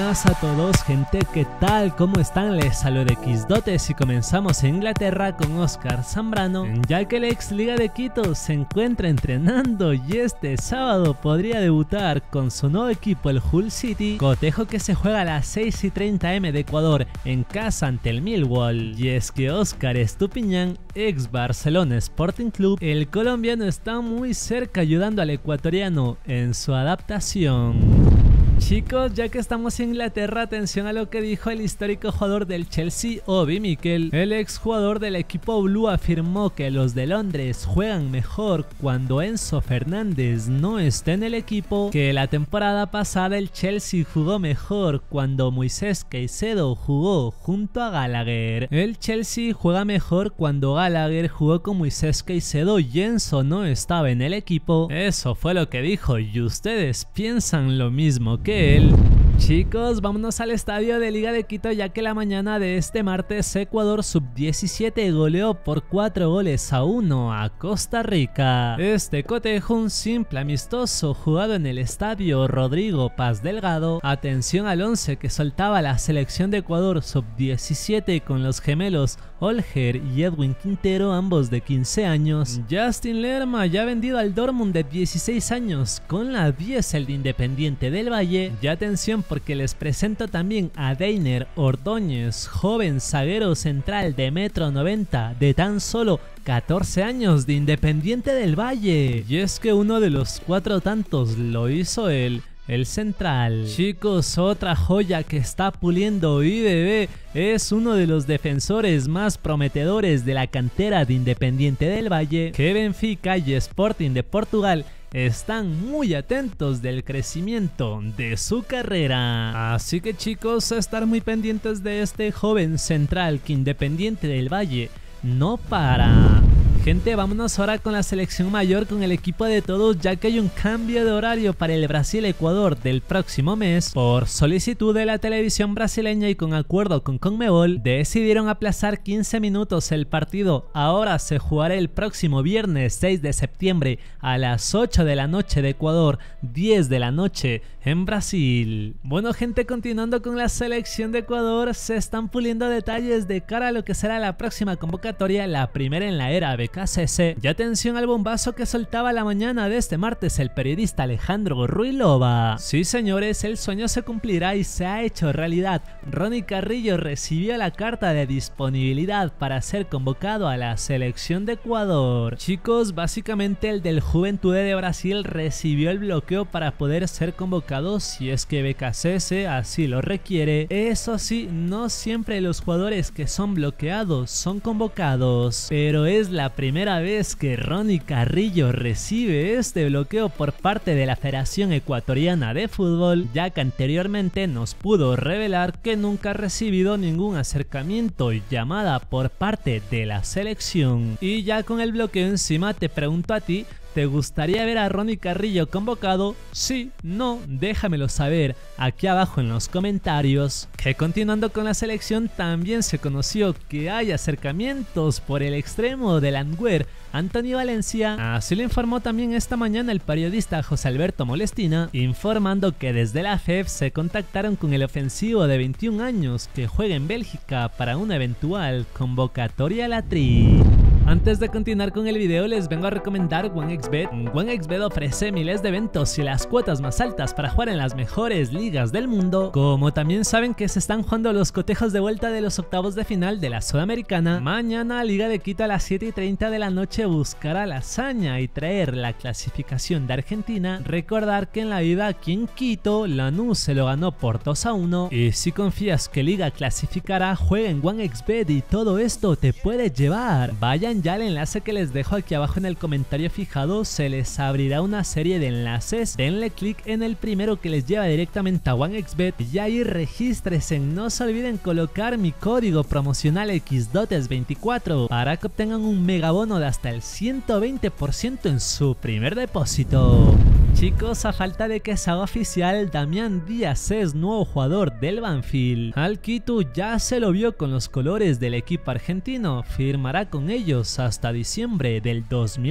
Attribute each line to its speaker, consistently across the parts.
Speaker 1: buenas a todos, gente, ¿qué tal? ¿Cómo están? Les saludo de Xdotes y comenzamos en Inglaterra con Óscar Zambrano, ya que la ex Liga de Quito se encuentra entrenando y este sábado podría debutar con su nuevo equipo, el Hull City, cotejo que se juega a las 6:30 am de Ecuador en casa ante el Millwall. Y es que Óscar Estupiñán, ex Barcelona Sporting Club, el colombiano está muy cerca ayudando al ecuatoriano en su adaptación. Chicos, ya que estamos en Inglaterra, atención a lo que dijo el histórico jugador del Chelsea, Obi Mikel. El ex jugador del equipo Blue afirmó que los de Londres juegan mejor cuando Enzo Fernández no esté en el equipo, que la temporada pasada el Chelsea jugó mejor cuando Moisés Caicedo jugó junto a Gallagher. El Chelsea juega mejor cuando Gallagher jugó con Moisés Caicedo y Enzo no estaba en el equipo. Eso fue lo que dijo, y ustedes piensan lo mismo que él. Chicos, vámonos al estadio de Liga de Quito, ya que la mañana de este martes Ecuador Sub-17 goleó por 4-1 a Costa Rica. Este cotejo, un simple amistoso jugado en el estadio Rodrigo Paz Delgado. Atención al 11 que soltaba la selección de Ecuador Sub-17 con los gemelos Olger y Edwin Quintero, ambos de 15 años. Justin Lerma, ya vendido al Dortmund, de 16 años, con la 10 el de Independiente del Valle. Y atención porque les presento también a Deiner Ordóñez, joven zaguero central de 1,90 m, de tan solo 14 años, de Independiente del Valle. Y es que uno de los 4 tantos lo hizo él, el central. Chicos, otra joya que está puliendo IDB es uno de los defensores más prometedores de la cantera de Independiente del Valle, que Benfica y Sporting de Portugal están muy atentos del crecimiento de su carrera. Así que chicos, a estar muy pendientes de este joven central que Independiente del Valle no para. Gente, vámonos ahora con la selección mayor, con el equipo de todos, ya que hay un cambio de horario para el Brasil-Ecuador del próximo mes. Por solicitud de la televisión brasileña y con acuerdo con Conmebol, decidieron aplazar 15 minutos el partido. Ahora se jugará el próximo viernes 6 de septiembre a las 8 de la noche de Ecuador, 10 de la noche en Brasil. Bueno, gente, continuando con la selección de Ecuador, se están puliendo detalles de cara a lo que será la próxima convocatoria, la primera en la era BKCS. Y atención al bombazo que soltaba la mañana de este martes el periodista Alejandro Ruilova. Sí, señores, el sueño se cumplirá y se ha hecho realidad. Ronnie Carrillo recibió la carta de disponibilidad para ser convocado a la selección de Ecuador. Chicos, básicamente el del Juventude de Brasil recibió el bloqueo para poder ser convocado si es que BKCS así lo requiere. Eso sí, no siempre los jugadores que son bloqueados son convocados, pero es la primera vez que Ronnie Carrillo recibe este bloqueo por parte de la Federación Ecuatoriana de Fútbol, ya que anteriormente nos pudo revelar que nunca ha recibido ningún acercamiento y llamada por parte de la selección. Y ya con el bloqueo encima, te pregunto a ti, ¿te gustaría ver a Ronnie Carrillo convocado? Sí, no, déjamelo saber aquí abajo en los comentarios. Que continuando con la selección, también se conoció que hay acercamientos por el extremo del Antwerp, Antonio Valencia. Así lo informó también esta mañana el periodista José Alberto Molestina, informando que desde la FEF se contactaron con el ofensivo de 21 años que juega en Bélgica para una eventual convocatoria a la Tri. Antes de continuar con el video, les vengo a recomendar OneXBet. OneXBet ofrece miles de eventos y las cuotas más altas para jugar en las mejores ligas del mundo. Como también saben que se están jugando los cotejos de vuelta de los octavos de final de la Sudamericana, mañana Liga de Quito a las 7:30 de la noche buscará la hazaña y traer la clasificación de Argentina. Recordar que en la ida aquí en Quito, Lanús se lo ganó por 2-1. Y si confías que Liga clasificará, juega en OneXBet y todo esto te puede llevar. Vayan ya al enlace que les dejo aquí abajo en el comentario fijado, se les abrirá una serie de enlaces. Denle clic en el primero que les lleva directamente a OneXBet y ahí regístrense. No se olviden colocar mi código promocional Xdotes24 para que obtengan un megabono de hasta el 120% en su primer depósito. Chicos, a falta de que se haga oficial, Damián Díaz es nuevo jugador del Banfield. Al Quito ya se lo vio con los colores del equipo argentino, firmará con ellos hasta diciembre del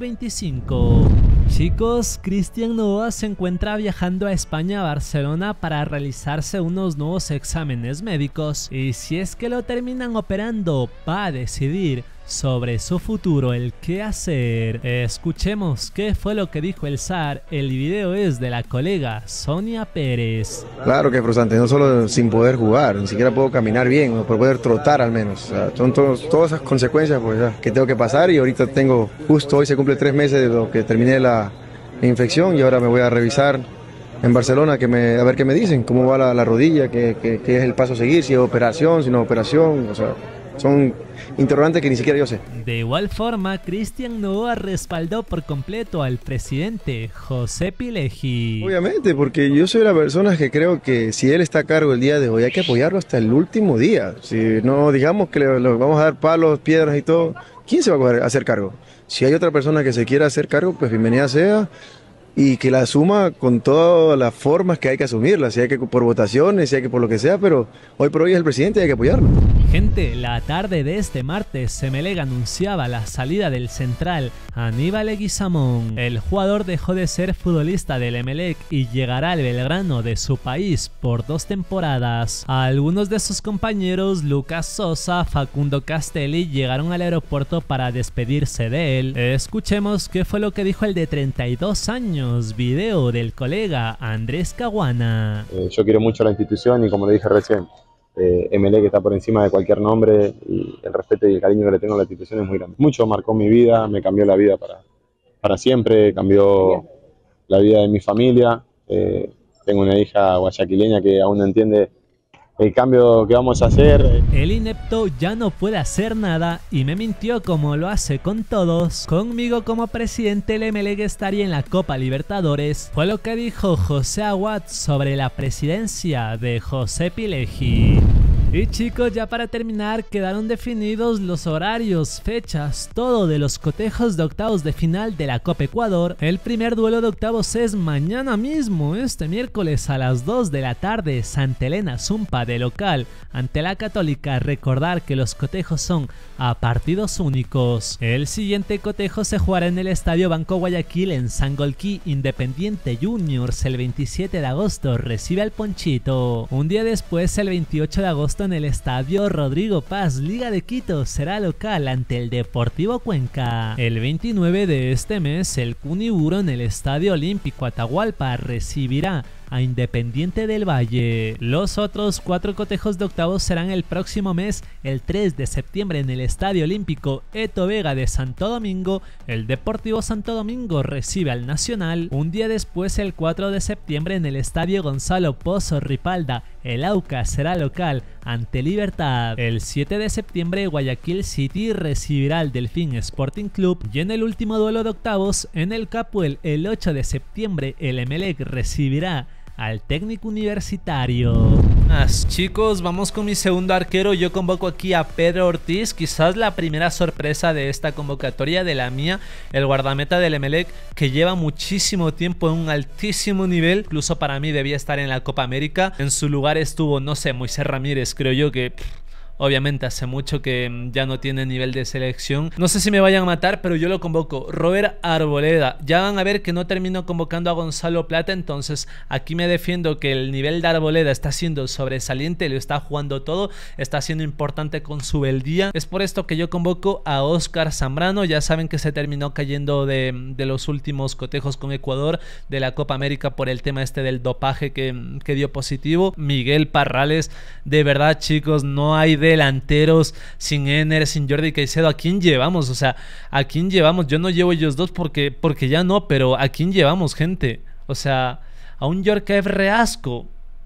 Speaker 1: 2025. Chicos, Cristian Novoa se encuentra viajando a España, a Barcelona, para realizarse unos nuevos exámenes médicos, y si es que lo terminan operando, va a decidir sobre su futuro, el qué hacer. Escuchemos qué fue lo que dijo el zar. El video es de la colega Sonia Pérez.
Speaker 2: Claro que es frustrante, no solo sin poder jugar, ni siquiera puedo caminar bien, o poder trotar al menos. O sea, son todas esas consecuencias pues, que tengo que pasar, y ahorita tengo, justo hoy se cumple 3 meses de lo que terminé la infección, y ahora me voy a revisar en Barcelona a ver qué me dicen, cómo va la rodilla, qué es el paso a seguir, si es operación, si no es operación, o sea, son interrogantes que ni siquiera yo sé.
Speaker 1: De igual forma, Cristian Novoa respaldó por completo al presidente José Pileggi.
Speaker 2: Obviamente, porque yo soy la persona que creo que si él está a cargo el día de hoy, hay que apoyarlo hasta el último día. Si no digamos que le vamos a dar palos, piedras y todo, ¿quién se va a hacer cargo? Si hay otra persona que se quiera hacer cargo, pues bienvenida sea, y que la asuma con todas las formas que hay que asumirla, si hay que por votaciones, si hay que por lo que sea, pero hoy por hoy es el presidente y hay que apoyarlo.
Speaker 1: Gente, la tarde de este martes, Emelec anunciaba la salida del central Aníbal Leguizamón. El jugador dejó de ser futbolista del Emelec y llegará al Belgrano de su país por 2 temporadas. Algunos de sus compañeros, Lucas Sosa, Facundo Castelli, llegaron al aeropuerto para despedirse de él. Escuchemos qué fue lo que dijo el de 32 años, video del colega Andrés Caguana.
Speaker 3: Yo quiero mucho a la institución y, como le dije recién, Emelec está por encima de cualquier nombre, y el respeto y el cariño que le tengo a la institución es muy grande. Mucho marcó mi vida, me cambió la vida para siempre, cambió la vida de mi familia. Tengo una hija guayaquileña que aún no entiende el cambio que vamos a hacer.
Speaker 1: El inepto ya no puede hacer nada y me mintió como lo hace con todos. Conmigo como presidente el Emelec estaría en la Copa Libertadores, fue lo que dijo José Aguad sobre la presidencia de José Pileggi. Y chicos, ya para terminar, quedaron definidos los horarios, fechas, todo de los cotejos de octavos de final de la Copa Ecuador. El primer duelo de octavos es mañana mismo, este miércoles a las 2 de la tarde, Santa Elena Zumpa de local ante la Católica. Recordar que los cotejos son a partidos únicos. El siguiente cotejo se jugará en el Estadio Banco Guayaquil en Sangolquí. Independiente Juniors el 27 de agosto recibe al Ponchito. Un día después, el 28 de agosto, en el Estadio Rodrigo Paz, Liga de Quito será local ante el Deportivo Cuenca. El 29 de este mes, el Cuniburo en el Estadio Olímpico Atahualpa recibirá a Independiente del Valle. Los otros 4 cotejos de octavos serán el próximo mes. El 3 de septiembre en el Estadio Olímpico Eto Vega de Santo Domingo, el Deportivo Santo Domingo recibe al Nacional. Un día después, el 4 de septiembre en el Estadio Gonzalo Pozo Ripalda, el Aucas será local ante Libertad. El 7 de septiembre, Guayaquil City recibirá al Delfín Sporting Club. Y en el último duelo de octavos, en el Capuel, el 8 de septiembre, el Emelec recibirá al Técnico Universitario. Chicos, vamos con mi segundo arquero. Yo convoco aquí a Pedro Ortiz, quizás la primera sorpresa de esta convocatoria, de la mía, el guardameta del Emelec, que lleva muchísimo tiempo en un altísimo nivel. Incluso para mí debía estar en la Copa América. En su lugar estuvo, no sé, Moisés Ramírez, creo yo, que obviamente hace mucho que ya no tiene nivel de selección. No sé si me vayan a matar, pero yo lo convoco. Robert Arboleda. Ya van a ver que no termino convocando a Gonzalo Plata, entonces aquí me defiendo que el nivel de Arboleda está siendo sobresaliente, lo está jugando todo, está siendo importante con su beldía. Es por esto que yo convoco a Óscar Zambrano. Ya saben que se terminó cayendo de los últimos cotejos con Ecuador de la Copa América por el tema este del dopaje que dio positivo. Miguel Parrales. De verdad, chicos, no hay delanteros sin Ener, sin Jordi Caicedo. ¿A quién llevamos? O sea, ¿a quién llevamos? Yo no llevo ellos dos porque ya no, pero ¿a quién llevamos, gente? O sea, a un Yorkaev Reasco,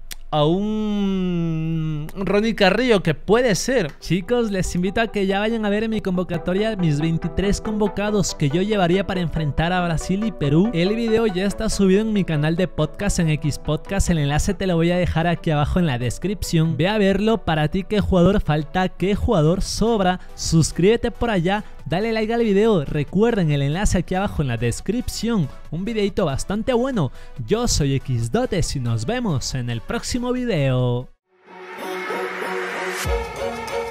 Speaker 1: a un Ronnie Carrillo, que puede ser. Chicos, les invito a que ya vayan a ver en mi convocatoria mis 23 convocados que yo llevaría para enfrentar a Brasil y Perú. El video ya está subido en mi canal de podcast en X Podcast. El enlace te lo voy a dejar aquí abajo en la descripción. Ve a verlo. Para ti, ¿qué jugador falta? ¿Qué jugador sobra? Suscríbete por allá. dale like al video, recuerden el enlace aquí abajo en la descripción, un videito bastante bueno. Yo soy Xdotes y nos vemos en el próximo video.